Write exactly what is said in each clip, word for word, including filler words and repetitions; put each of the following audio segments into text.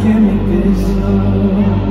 can't make this up.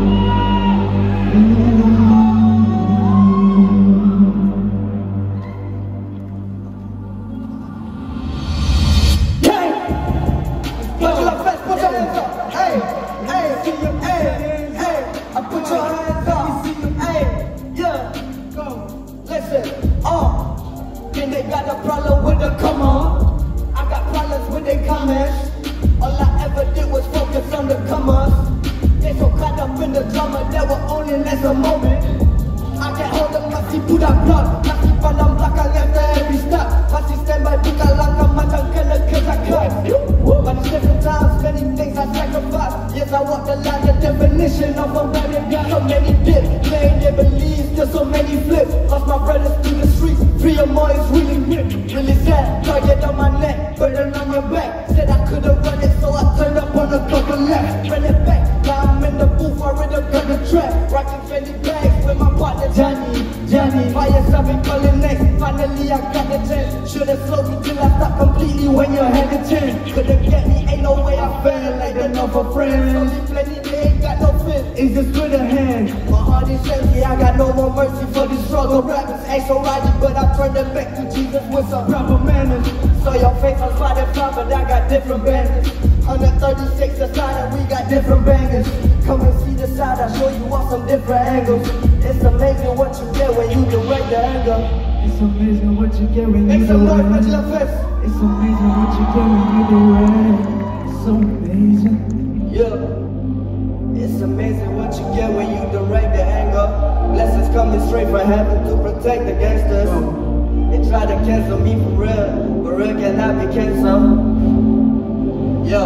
Majulah fest, put your hands up. Hey, hey, hey, hey, I put your hands up. Hey, yeah, go. Listen, uh, then they got a problem with the come on. I got problems with they comments. All I ever did was focus on the comers. They so caught up in the drama that will only last a moment. I can't hold them, masih budak blood. Masih pandang belakang after every step. Masih stand by buka langkah macam kena kejakan. But it's different times, many things I sacrifice. Yes, I walk the line, the definition of a better guy. So many dips, playing their beliefs, there's so many flips. Lost my brothers to the streets, three or more is really rip. Really sad, target on my neck, burden on your back. Said I could've run it, so I turned up on the couple left. Run it back, now I'm in the booth, I already got the track. Rocking twenty bags with my partner Johnny, Johnny. Fires I've been calling next, finally I got the chance. Should've slowed me till I stopped completely when you had the chance. Could've get me, ain't no way I felt like enough of friends. Only plenty, they ain't got no fit, it's just with a hand. My heart is empty, I got no more mercy for this struggle. Rappers ain't so righty, but I turned them back to Jesus with some proper manners. So your face on Spotify, but I got different banners. one thirty-six aside and we got different bangers. Come and see the side, I'll show you all some different angles. It's amazing what you get when you direct the angle. It's amazing what you get when you Make some noise, direct. Majulah fest. It's amazing what you get when you direct. It's so amazing. Yeah, it's amazing what you get when you direct the anger. Blessings coming straight from heaven to protect the gangsters. They try to cancel me for real, but real cannot be canceled. Yo.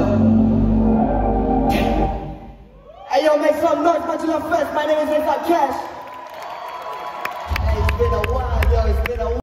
Hey yo, make some noise, Majulah fest. My name is Cash. Hey, it's been a while, yo, it's been a while.